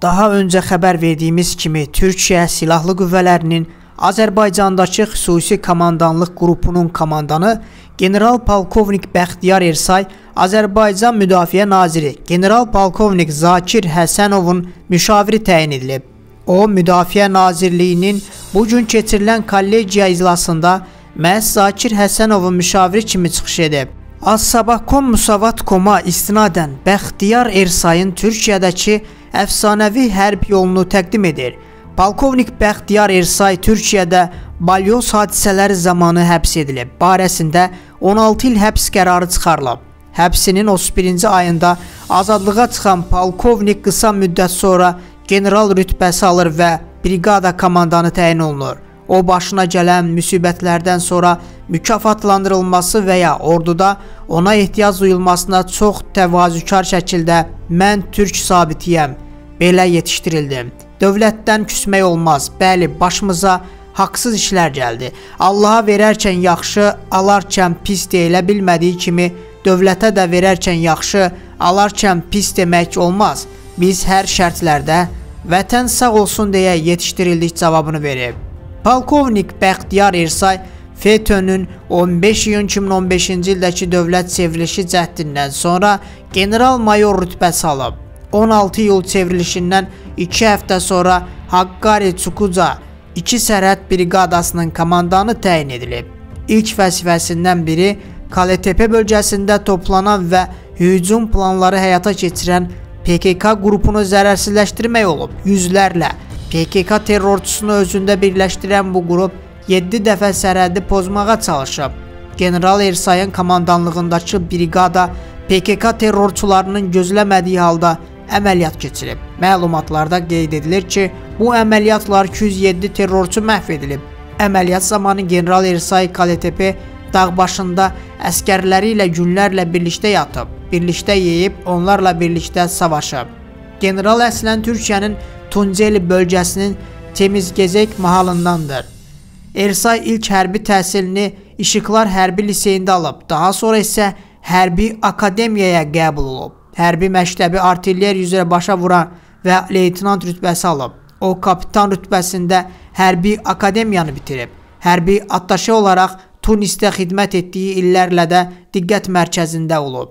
Daha öncə xəbər verdiyimiz kimi Türkiyə Silahlı Qüvvələrinin Azərbaycandakı xüsusi komandanlıq qrupunun komandanı General-Polkovnik Bəxtiyar Ersay Azərbaycan Müdafiə Naziri General-Polkovnik Zakir Həsənovun müşaviri təyin edilib. O, Müdafiə Nazirliyinin bugün keçirilən kollegiya iclasında məhz Zakir Həsənovun müşaviri kimi çıxış edib. Az-Sabah.com Musavat.com-a istinadən Bəxtiyar Ersayın Türkiyədəki əfsanəvi hərb yolunu təqdim edir. Polkovnik Bəxtiyar Ersay Türkiyədə balyoz hadisələri zamanı həbs edilib. Barəsində 16 il həbs qərarı çıxarılıb. Həbsinin 31-ci ayında azadlığa çıxan polkovnik qısa müddət sonra general rütbəsi alır və briqada komandanı təyin olunur. O, başına gələn müsibətlərdən sonra mükafatlandırılması və ya orduda ona ehtiyac duyulmasına çox təvazükar şəkildə "Mən türk sabitiyəm" belə yetişdirildim. Dövlətdən küsmək olmaz. Bəli, başımıza haqsız işlər gəldi. Allaha verərkən yaxşı, alarkən pis deyilə bilmədiyi kimi, dövlətə də verərkən yaxşı, alarkən pis demək olmaz. Biz hər şərtlərdə vətən sağ olsun deyə yetişdirildik cavabını verib. Polkovnik Bəxtiyar Ersay FETÖ-nün 15 iyun 2015-ci ildəki dövlət çevrilişi cəhdindən sonra general-mayor rütbəsi alıb. 16 iyul çevrilişindən 2 həftə sonra Haqqari Çukuca 2 sərhəd briqadasının komandanı təyin edilib. İlk vəzifəsindən biri KLTP bölgəsində toplanan və hücum planları həyata keçirən PKK qrupunu zərərsizləşdirmək olub. Yüzlərlə PKK terrorçusunu özündə birləşdirən bu qrup 7 dəfə sərhədi pozmağa çalışıb. General Ersayın komandanlığındakı briqada PKK terrorçularının gözləmədiyi halda əməliyyat keçirib. Məlumatlarda qeyd edilir ki, bu əməliyyatlar 207 terrorçu məhv edilib. Əməliyyat zamanı General Ersay KLTP dağ başında əskərləri ilə günlərlə birlikdə yatıb, birlikdə yeyib, onlarla birlikdə savaşıb. General əslən Türkiyənin Tunceli bölgəsinin Temizgezek mahalındandır. Ersay ilk hərbi təhsilini İşıqlar Hərbi Liseyində alıb, daha sonra isə Hərbi Akademiyaya qəbul olub. Hərbi məktəbi artilleriya üzrə başa vuran və leytenant rütbəsi alıb. O, kapitan rütbəsində Hərbi Akademiyanı bitirib. Hərbi attaşe olaraq Tunisdə xidmət etdiyi illərlə də diqqət mərkəzində olub.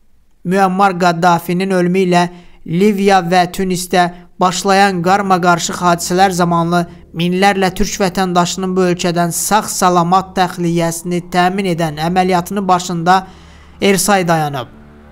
Müəmmar Qaddafinin ölümü ilə Liviya və Tunisdə başlayan qarma-qarışıq hadisələr zamanlı minlərlə türk vətəndaşının bu ölkədən sağ-salamat təxliyəsini təmin edən əməliyyatının başında Ersay dayanıb.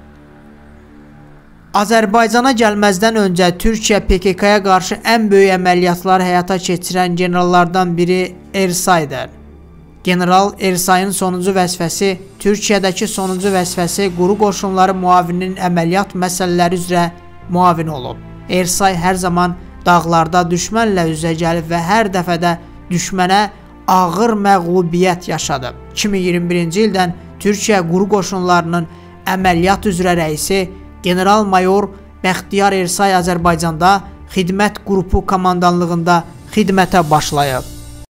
Azərbaycana gəlməzdən öncə Türkiyə PKK-ya qarşı ən böyük əməliyyatları həyata keçirən generallardan biri Ersaydır. General Ersayın sonuncu vəzifəsi, Türkiyədəki sonuncu vəzifəsi quru qoşunları müavininin əməliyyat məsələləri üzrə müavin olub. Ersay hər zaman dağlarda düşmənlə üzə gəlib və hər dəfədə düşmənə ağır məğlubiyyət yaşadıb. 2021-ci ildən Türkiyə quru qoşunlarının əməliyyat üzrə rəisi General-Mayor Bəxtiyar Ersay Azərbaycanda xidmət qrupu komandanlığında xidmətə başlayıb.